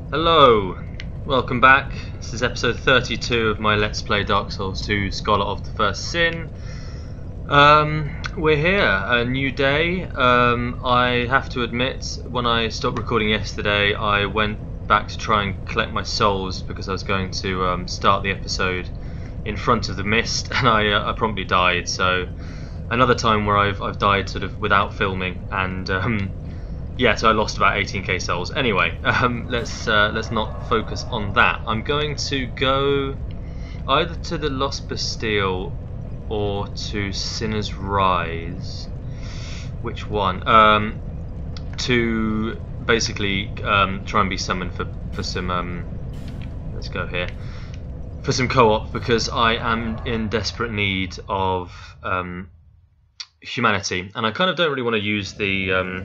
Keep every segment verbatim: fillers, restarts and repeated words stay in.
Hello, welcome back. This is episode thirty-two of my Let's Play Dark Souls two Scholar of the First Sin. Um, we're here, a new day. Um, I have to admit, when I stopped recording yesterday, I went back to try and collect my souls because I was going to um, start the episode in front of the mist, and I, uh, I promptly died. So another time where I've I've died sort of without filming, and um, yeah, so I lost about eighteen K souls. Anyway, um, let's uh, let's not focus on that. I'm going to go either to the Lost Bastille or to Sinner's Rise. Which one? Um, to basically um, try and be summoned for for some. Um, let's go here for some co-op because I am in desperate need of um, humanity, and I kind of don't really want to use the. Um,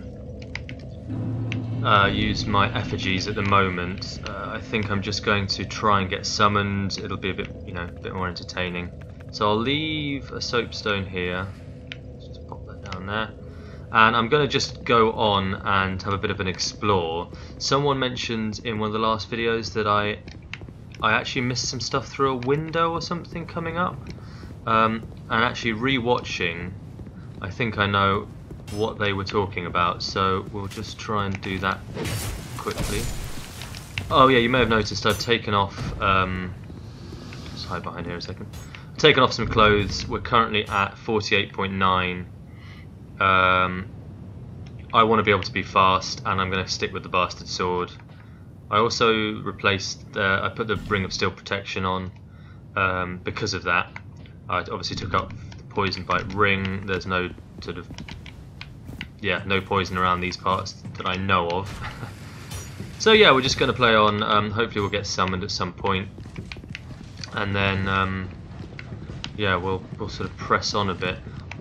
Uh, use my effigies at the moment. Uh, I think I'm just going to try and get summoned. It'll be a bit, you know, a bit more entertaining. So I'll leave a soapstone here. Just pop that down there. And I'm going to just go on and have a bit of an explore. Someone mentioned in one of the last videos that I, I actually missed some stuff through a window or something coming up. Um, and actually re-watching, I think I know what they were talking about, so we'll just try and do that quickly. Oh yeah, you may have noticed I've taken off, um, just hide behind here a second, I've taken off some clothes. We're currently at forty-eight point nine. um, I want to be able to be fast, and I'm going to stick with the bastard sword. I also replaced, uh, I put the Ring of Steel protection on um, because of that. I obviously took up the poison bite ring. There's no sort of yeah, no poison around these parts that I know of. So yeah, we're just going to play on. Um, hopefully we'll get summoned at some point, and then um, yeah, we'll we'll sort of press on a bit.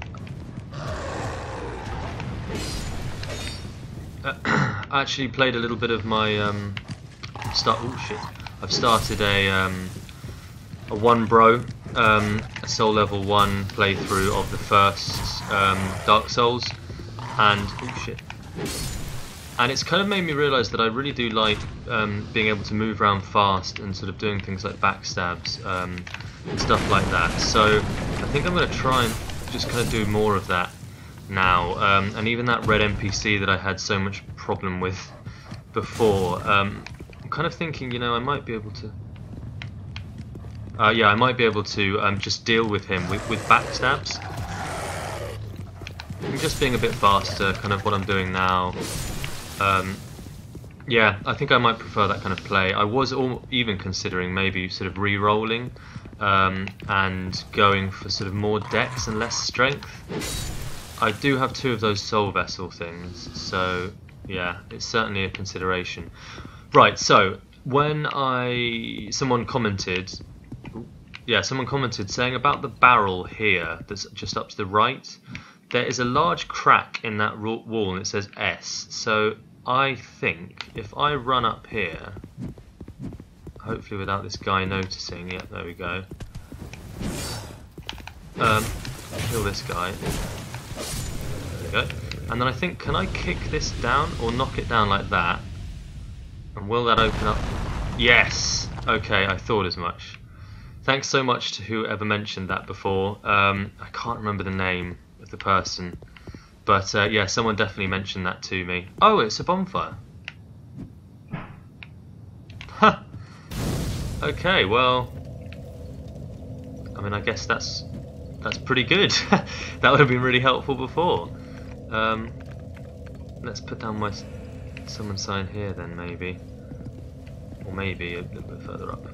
Uh, I actually played a little bit of my um, start. Oh shit! I've started a um, a one bro, um, a soul level one playthrough of the first um, Dark Souls. And oh shit! And it's kind of made me realise that I really do like um, being able to move around fast and sort of doing things like backstabs um, and stuff like that. So I think I'm going to try and just kind of do more of that now. Um, and even that red N P C that I had so much problem with before, um, I'm kind of thinking, you know, I might be able to. Uh, yeah, I might be able to um, just deal with him with, with backstabs. I'm just being a bit faster, kind of what I'm doing now. Um, yeah, I think I might prefer that kind of play. I was all, even considering maybe sort of re-rolling um, and going for sort of more dex and less strength. I do have two of those soul vessel things, so yeah, it's certainly a consideration. Right, so when I someone commented, yeah, someone commented saying about the barrel here that's just up to the right. There is a large crack in that wall and it says S, so I think if I run up here, hopefully without this guy noticing, yeah, there we go, um, kill this guy, there we go, and then I think, can I kick this down or knock it down like that, and will that open up? Yes! Okay, I thought as much. Thanks so much to whoever mentioned that before. um, I can't remember the name of the person, but uh, yeah, someone definitely mentioned that to me. Oh, it's a bonfire. Huh. Okay, well, I mean, I guess that's that's pretty good. That would have been really helpful before. Um, let's put down my summon sign here then, maybe, or maybe a little bit further up.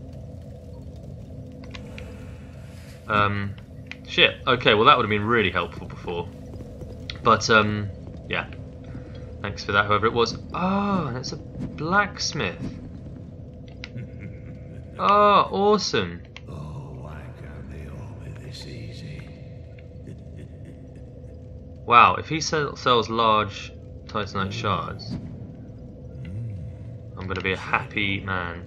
Um. Shit, okay, well that would have been really helpful before. But, um, yeah. Thanks for that, whoever it was. Oh, and it's a blacksmith. Oh, awesome. Oh, I can't be over this easy. Wow, if he sell, sells large titanite shards, I'm going to be a happy man.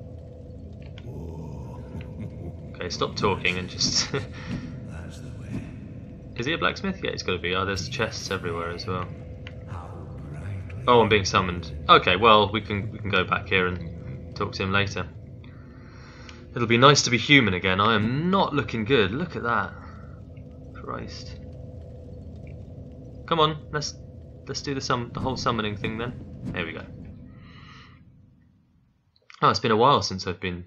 Okay, stop talking and just... Is he a blacksmith? Yeah, he's got to be. Oh, there's chests everywhere as well. How brightly Oh, I'm being summoned. Okay, well, we can we can go back here and talk to him later. It'll be nice to be human again. I am not looking good. Look at that. Christ. Come on, let's let's do the sum the whole summoning thing then. There we go. Oh, it's been a while since I've been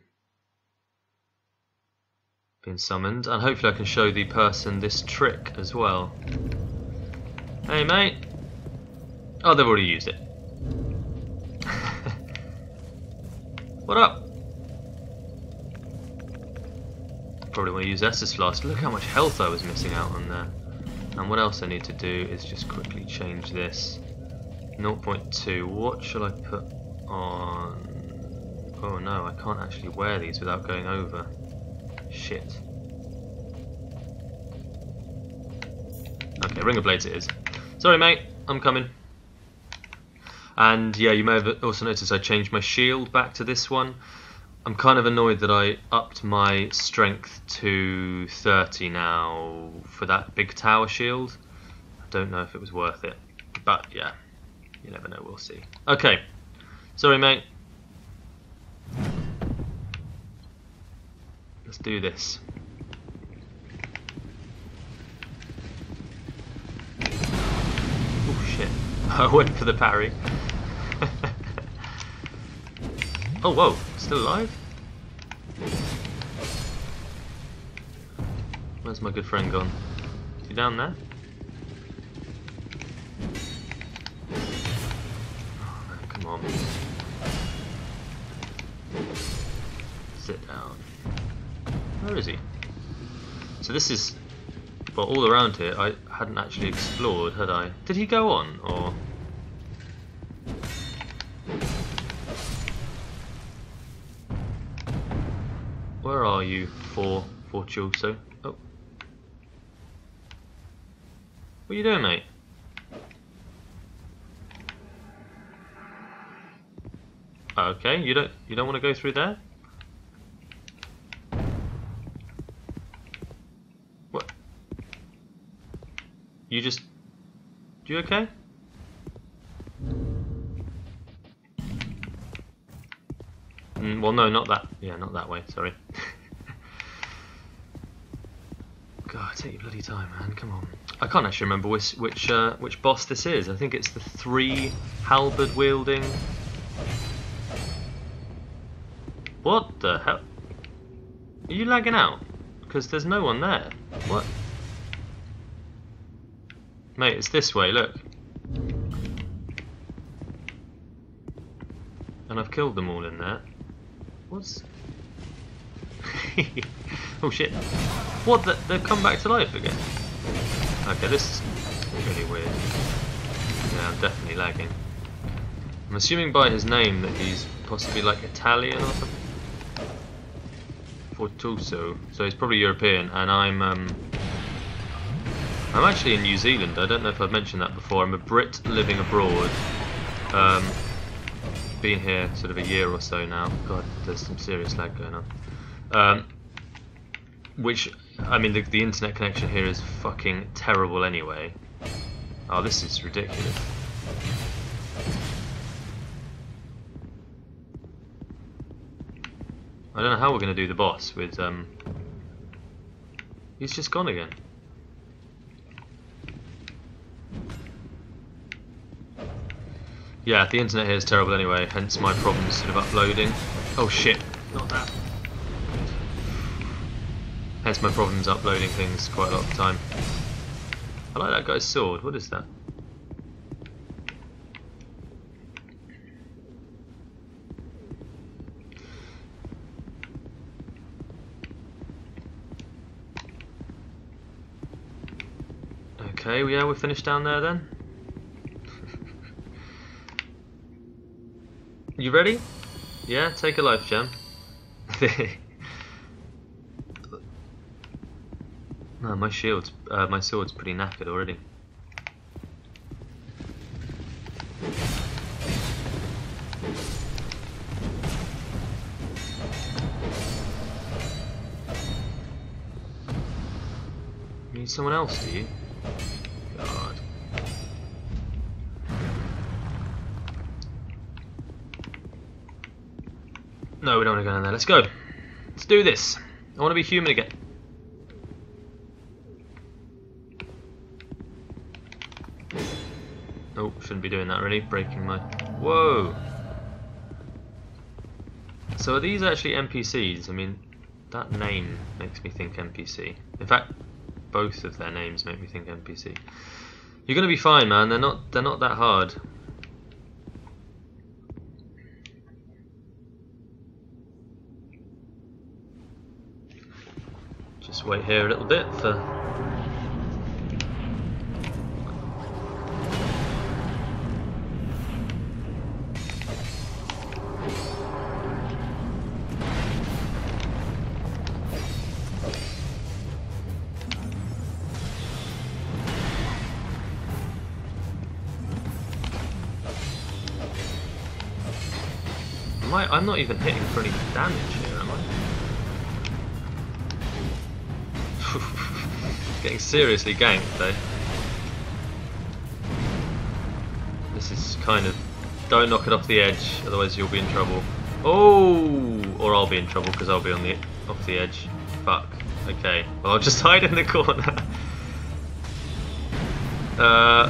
been summoned, and hopefully I can show the person this trick as well. Hey mate. Oh, they've already used it. What up? Probably want to use Estus Flask. Look how much health I was missing out on there. And what else I need to do is just quickly change this. zero point two. What shall I put on? Oh no, I can't actually wear these without going over. Shit. Okay, Ring of Blades it is. Sorry mate, I'm coming. And yeah, you may have also noticed I changed my shield back to this one. I'm kind of annoyed that I upped my strength to thirty now for that big tower shield. I don't know if it was worth it, but yeah, you never know, we'll see. Okay, sorry mate. Let's do this. Oh shit, I went for the parry. Oh whoa, still alive? Where's my good friend gone? Is he down there? Oh man, come on. Sit down. Where is he? So this is, well, all around here I hadn't actually explored, had I? Did he go on, or? Where are you, for Fortuoso? Oh. What are you doing, mate? Okay, you don't you don't want to go through there? What? You just you okay? Mm, well, no, not that. Yeah, not that way. Sorry. God, take your bloody time, man. Come on. I can't actually remember which which uh, which boss this is. I think it's the three halberd wielding. What the hell? Are you lagging out? Because there's no one there. What? Mate, it's this way. Look. And I've killed them all in there. What's... oh shit. What? The, they've come back to life again? Okay, this is really weird. Yeah, I'm definitely lagging. I'm assuming by his name that he's possibly like Italian or something. Fortuoso. So he's probably European, and I'm um, I'm actually in New Zealand. I don't know if I've mentioned that before. I'm a Brit living abroad. Um, been here sort of a year or so now. God, there's some serious lag going on. Um, which, I mean, the, the internet connection here is fucking terrible anyway. Oh, this is ridiculous. I don't know how we're going to do the boss with, um... he's just gone again. Yeah, the internet here is terrible anyway, hence my problems sort of uploading. Oh shit, not that. Hence my problems uploading things quite a lot of the time. I like that guy's sword, what is that? Okay, yeah, we're finished down there then. You ready? Yeah, take a life gem. No, my shield's, uh, my sword's pretty knackered already. You need someone else, do you? God. No, we don't want to go down there. Let's go. Let's do this. I want to be human again. Oh, shouldn't be doing that really. Breaking my... Whoa! So are these actually N P Cs? I mean, that name makes me think N P C. In fact, both of their names make me think N P C. You're gonna be fine, man. They're not. They're not that hard. Just wait here a little bit for. Am I, I'm not even hitting for any damage here, am I? Getting seriously ganked though. This is kind of... Don't knock it off the edge, otherwise you'll be in trouble. Oh! Or I'll be in trouble because I'll be on the off the edge. Fuck. Okay. Well, I'll just hide in the corner. uh,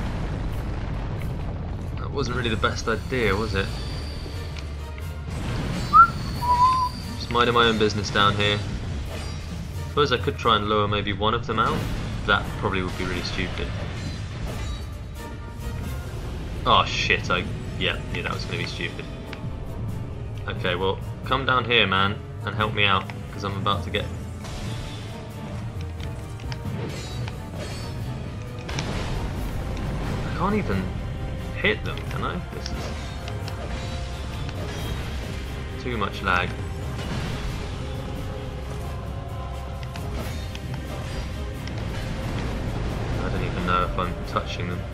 that wasn't really the best idea, was it? Minding my own business down here. Suppose I could try and lure maybe one of them out. That probably would be really stupid. Oh shit, I... Yeah, knew that was going to be stupid. Okay, well, come down here, man, and help me out, because I'm about to get... I can't even hit them, can I? This is... too much lag. I don't even know if I'm touching them.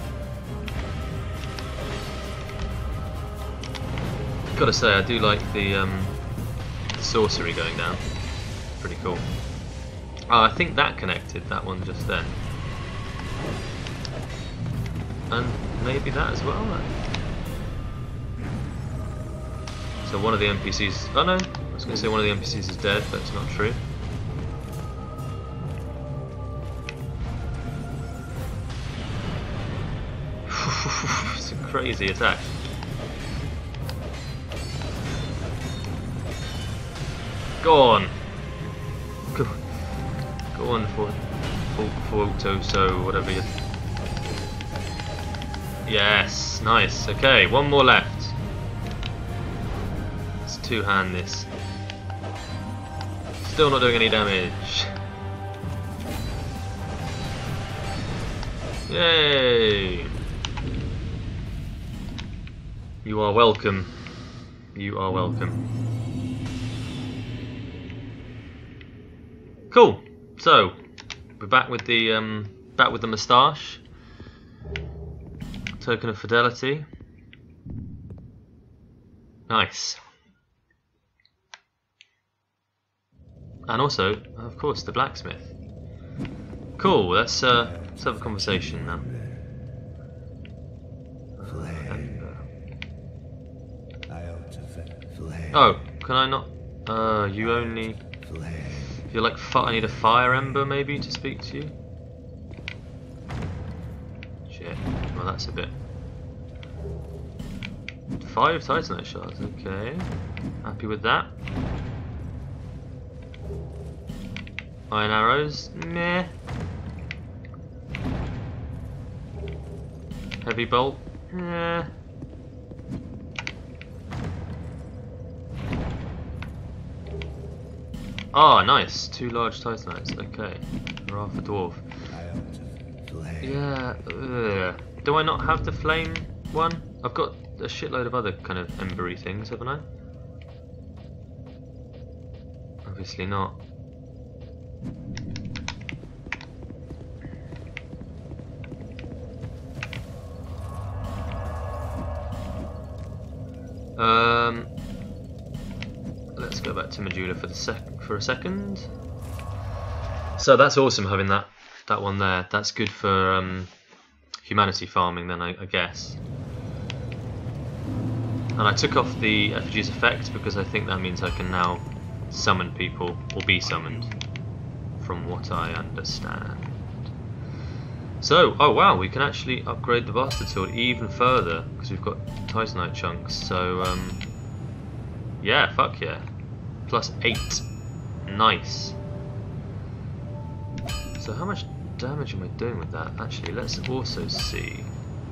Gotta say, I do like the, um, the sorcery going down. Pretty cool. Oh, I think that connected, that one just then. And maybe that as well. So one of the N P Cs... Oh no, I was going to say one of the N P Cs is dead, but it's not true. It's a crazy attack. Go on! Go, go on for, for, for auto, so whatever you... Yes, nice. Okay, one more left. Let's two-hand this. Still not doing any damage. Yay! You are welcome. You are welcome. Cool. So we're back with the um, back with the moustache. Token of fidelity. Nice. And also, of course, the blacksmith. Cool. Let's uh, let's have a conversation now. Oh, can I not? Uh, you only. You're like, I need a fire ember maybe to speak to you. Shit. Well, that's a bit. Five titanite shards. Okay. Happy with that. Iron arrows. Meh. Heavy bolt. Yeah. Ah, oh, nice. Two large titanites. Okay. Wrath a dwarf. Yeah. Ugh. Do I not have the flame one? I've got a shitload of other kind of embery things, haven't I? Obviously not. Um. Let's go back to Majula for the sec for a second. So that's awesome having that that one there. That's good for um, humanity farming then, I, I guess. and I took off the effigy's effect because I think that means I can now summon people, or be summoned, from what I understand. So, oh wow, we can actually upgrade the Bastard Sword even further because we've got Titanite chunks. So, um, yeah, fuck yeah, plus eight, nice. So, how much damage am I doing with that? Actually, let's also see.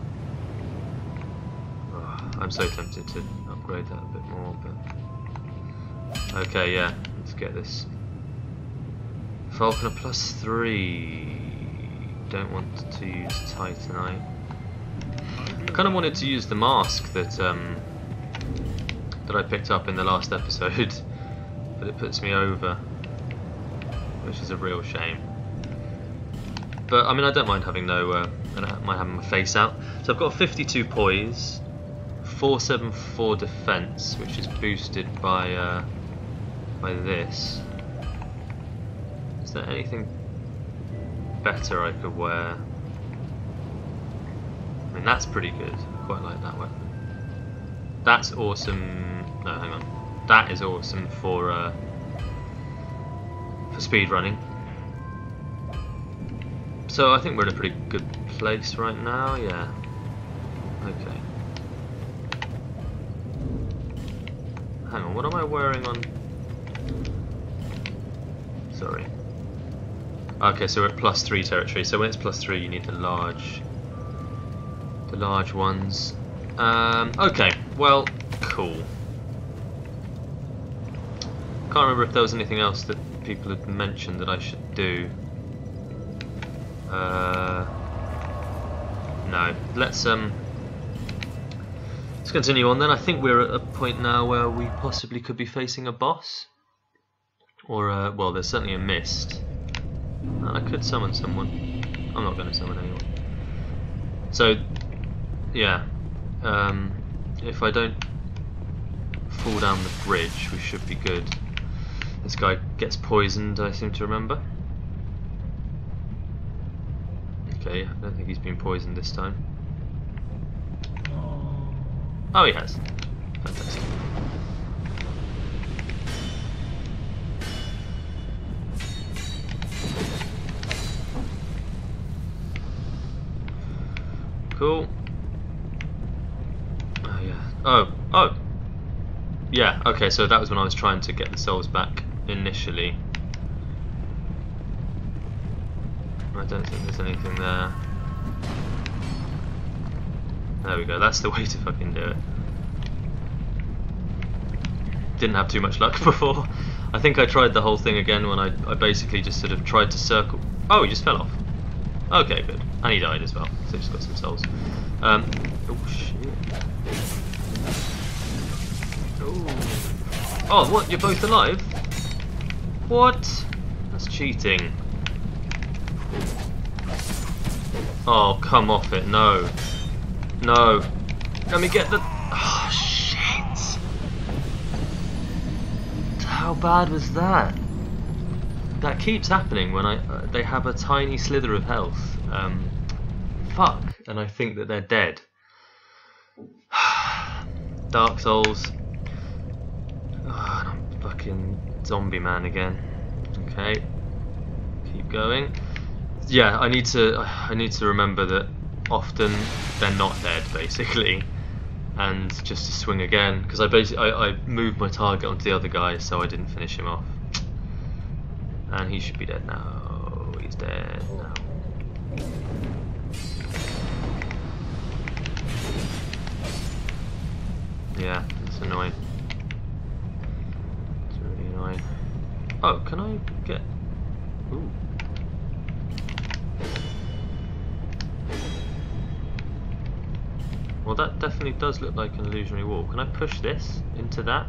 Oh, I'm so tempted to upgrade that a bit more, but okay, yeah, let's get this. Falconer plus three. Don't want to use Titanite. I kind of wanted to use the mask that um, that I picked up in the last episode, but it puts me over, which is a real shame. But I mean, I don't mind having no, uh, I don't mind having my face out. So I've got fifty-two poise, four seventy-four defense, which is boosted by uh, by this. Is there anything better I could wear? I mean, that's pretty good. I quite like that weapon. That's awesome. No, hang on. That is awesome for uh, for speed running. So I think we're in a pretty good place right now. Yeah. Okay. Hang on. What am I wearing on? Sorry. Okay, so we're at plus three territory. So when it's plus three, you need the large, the large ones. Um, okay, well, cool. Can't remember if there was anything else that people had mentioned that I should do. Uh, no, let's um, let's continue on then. I think we're at a point now where we possibly could be facing a boss, or uh, well, there's certainly a mist. I could summon someone. I'm not going to summon anyone. So, yeah. Um, if I don't fall down the bridge, we should be good. This guy gets poisoned, I seem to remember. Okay, I don't think he's been poisoned this time. Oh, he has. Fantastic. Cool. Oh yeah. Oh, oh. Yeah, okay, so that was when I was trying to get the souls back initially. I don't think there's anything there. There we go, that's the way to fucking do it. Didn't have too much luck before. I think I tried the whole thing again when I, I basically just sort of tried to circle. Oh, he just fell off. Okay, good. And he died as well, so he's got some souls. Um, oh shit. Oh. Oh, what? You're both alive? What? That's cheating. Oh, come off it. No. No. Let me get the... Oh, shit. How bad was that? That keeps happening when I uh, they have a tiny slither of health. Um, fuck, and I think that they're dead. Dark Souls. Oh, and I'm fucking zombie man again. Okay, keep going. Yeah, I need to. I need to remember that often they're not dead, basically, and just to swing again because I basically I, I moved my target onto the other guy, so I didn't finish him off. And he should be dead now. He's dead now. Yeah, it's annoying. It's really annoying. Oh, can I get... Ooh. Well, that definitely does look like an illusionary wall. Can I push this into that?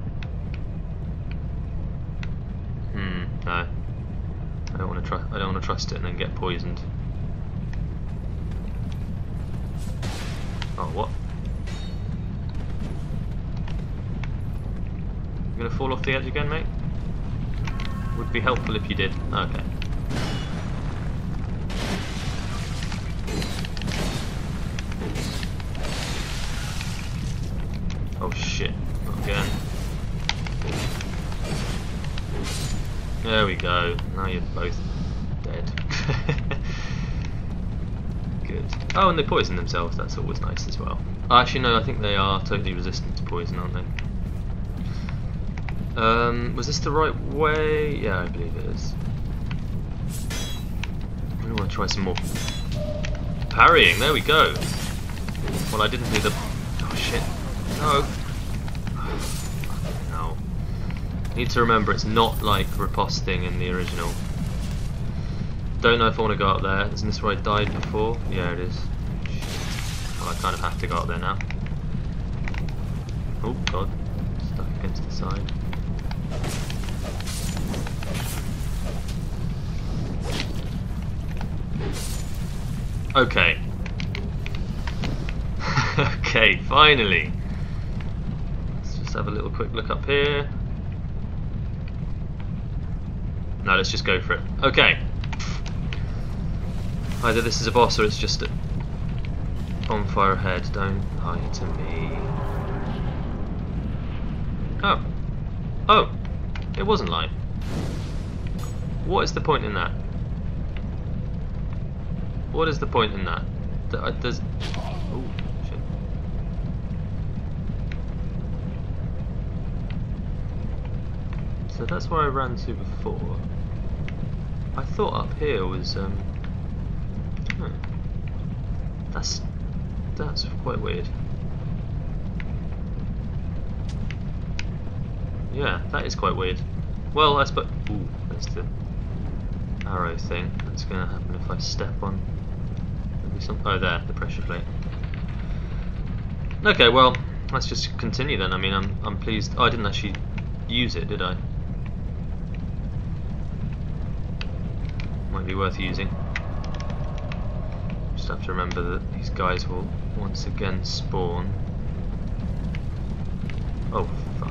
Hmm, no. I don't want to try. I don't want to trust it and then get poisoned. Oh, what? You gonna fall off the edge again, mate? Would be helpful if you did. Okay. Oh shit, not again. There we go, now you're both dead. Good. Oh, and they poison themselves, that's always nice as well. Actually no, I think they are totally resistant to poison, aren't they? Um, was this the right way? Yeah, I believe it is. I want to try some more parrying, there we go. Well, I didn't do the... Oh shit, no. No. Need to remember it's not like riposting in the original. Don't know if I want to go up there. Isn't this where I died before? Yeah, it is. Shit. Well, I kind of have to go up there now. Oh god, stuck against the side. Okay. Okay, finally. Let's just have a little quick look up here. No, let's just go for it. Okay. Either this is a boss or it's just a bonfire ahead. Don't lie to me. Oh. Oh. It wasn't lying. What is the point in that? What is the point in that? There's... Oh, shit. So that's where I ran to before. I thought up here was... Um, huh. That's... That's quite weird. Yeah, that is quite weird. Well, I suppose... Ooh, that's the arrow thing. That's going to happen if I step on... Maybe some... Oh, there, the pressure plate. Okay, well, let's just continue then. I mean, I'm, I'm pleased... Oh, I didn't actually use it, did I? Might be worth using. Just have to remember that these guys will once again spawn. Oh, fuck.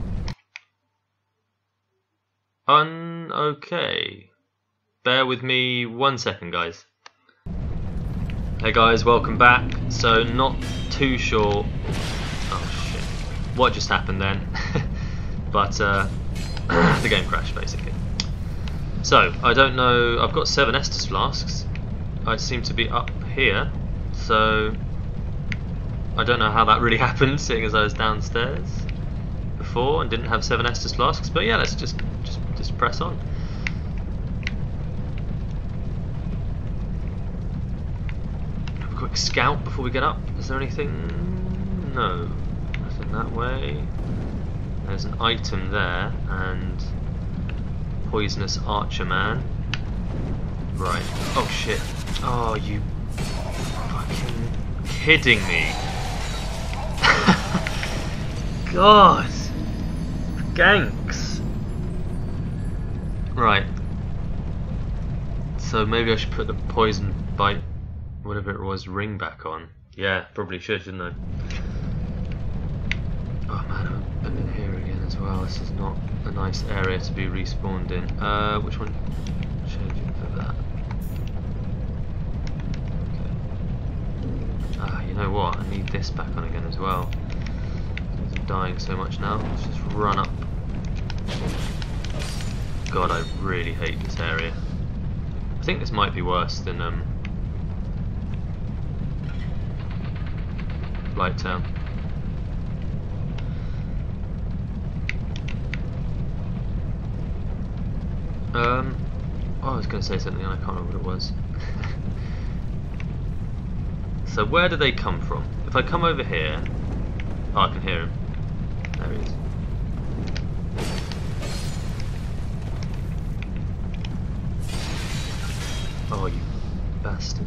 Un okay. Bear with me one second, guys. Hey guys, welcome back. So, not too sure. Oh shit. What just happened then? But uh, the game crashed basically. So, I don't know. I've got seven Estus flasks. I seem to be up here. So, I don't know how that really happened, seeing as I was downstairs before and didn't have seven Estus flasks. But yeah, let's just just just press on. Have a quick scout before we get up. Is there anything? No, nothing that way. There's an item there and poisonous archer man. Right. Oh shit. Oh, you fucking kidding me? God. Ganks. Right. So maybe I should put the poison bite, whatever it was, ring back on. Yeah, probably should, shouldn't I? Oh man, I'm in here again as well. This is not a nice area to be respawned in. Uh, which one? Change it for that. Okay. Ah, you know what? I need this back on again as well. I'm dying so much now. Let's just run up. God, I really hate this area. I think this might be worse than um, Blighttown. Um, oh, I was going to say something and I can't remember what it was. So where do they come from? If I come over here... Oh, I can hear him. There he is. Oh, you bastard.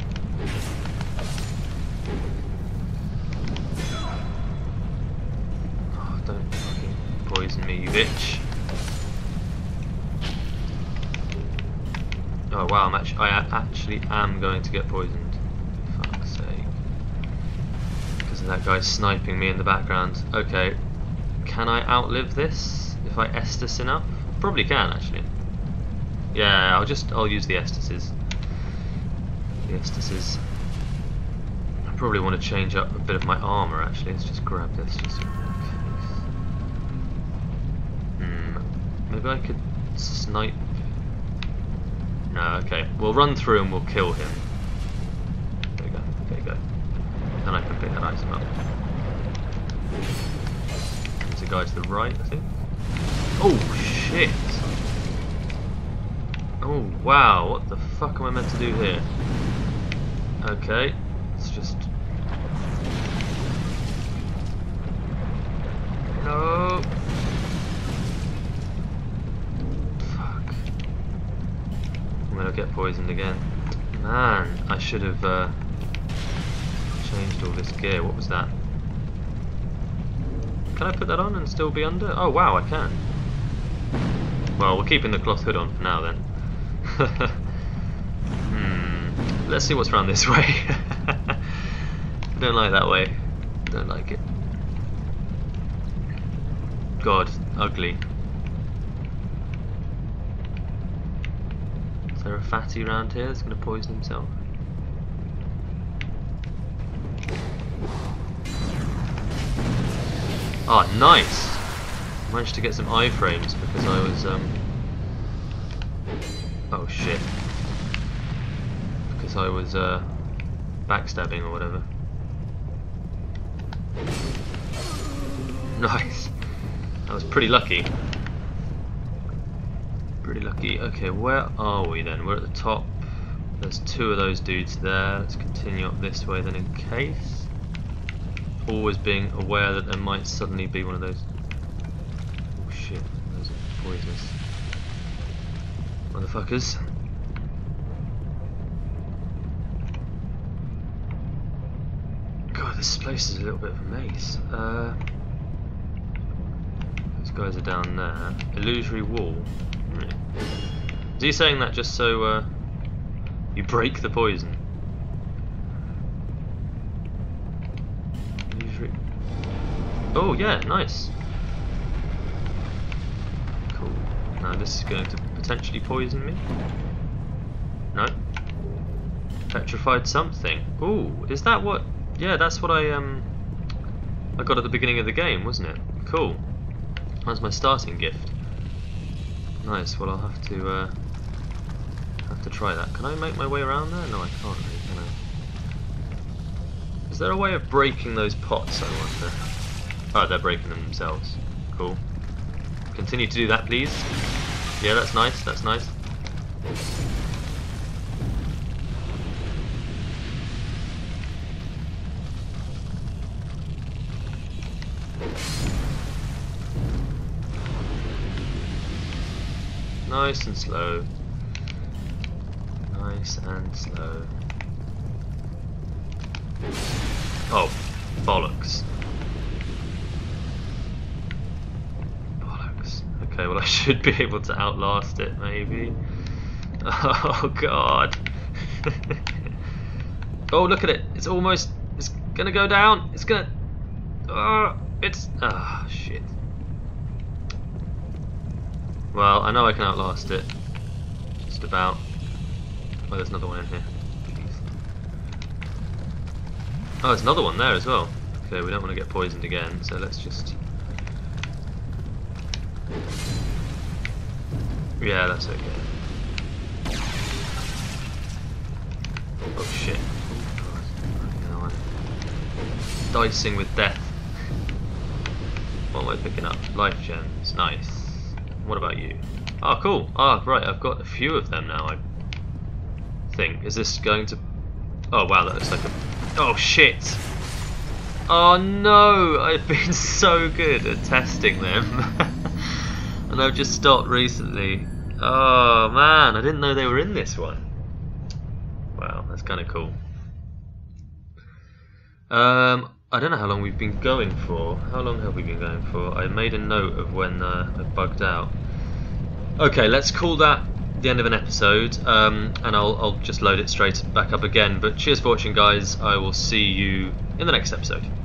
Oh, don't fucking poison me, you bitch. Oh wow, I'm actually, I actually am going to get poisoned. For fuck's sake. Because of that guy sniping me in the background. Okay. Can I outlive this if I Estus enough? Probably can, actually. Yeah, I'll just, I'll use the Estuses. The Estuses. probably want to change up a bit of my armour actually. Let's just grab this just in case. Hmm. Maybe I could snipe. No, okay. We'll run through and we'll kill him. There you go. There you go. And I can pick that item up. There's a guy to the right, I think. Oh shit! Oh wow, what the fuck am I meant to do here? Okay, let's just... No! Fuck. I'm gonna get poisoned again. Man, I should have uh, changed all this gear. What was that? Can I put that on and still be under? Oh wow, I can. Well, we're keeping the cloth hood on for now then. hmm. Let's see what's around this way. Don't like that way. Don't like it. God, ugly. Is there a fatty around here that's going to poison himself? Ah, oh, nice! Managed to get some iframes because I was, um... oh shit. Because I was, uh... backstabbing or whatever. Nice! That was pretty lucky. Pretty lucky. Okay, where are we then? We're at the top. There's two of those dudes there. Let's continue up this way then in case. Always being aware that there might suddenly be one of those. Oh shit, those are poisonous motherfuckers. God, this place is a little bit of a maze. Uh, those guys are down there. Illusory wall. Is he saying that just so uh, you break the poison? Oh yeah, nice. Cool. Now this is going to potentially poison me. No. Petrified something. Ooh, is that what? Yeah, that's what I um I got at the beginning of the game, wasn't it? Cool. That's my starting gift. Nice. Well, I'll have to uh, have to try that. Can I make my way around there? No, I can't really, can I? Is there a way of breaking those pots, I wonder? Oh, they're breaking them themselves. Cool. Continue to do that, please. Yeah, that's nice, that's nice. Nice and slow. Nice and slow. Oh, bollocks. Bollocks. Okay, well I should be able to outlast it, maybe. Oh god. Oh, look at it. It's almost... It's gonna go down. It's gonna... Oh, it's... Ah, oh, shit. Well, I know I can outlast it. Just about. Oh, there's another one in here. Oh, there's another one there as well. Okay, we don't want to get poisoned again, so let's just... Yeah, that's okay. Oh shit. Oh, God. Dicing with death. What am I picking up? Life gems. Nice. What about you? Oh, cool. Ah, right, I've got a few of them now, I think. Is this going to... Oh, wow, that looks like a... Oh, shit! Oh, no! I've been so good at testing them. And I've just stopped recently. Oh, man, I didn't know they were in this one. Wow, that's kind of cool. Um, I don't know how long we've been going for. How long have we been going for? I made a note of when uh, I bugged out. Okay, let's call that the end of an episode, um, and I'll, I'll just load it straight back up again. But cheers for watching, guys. I will see you in the next episode.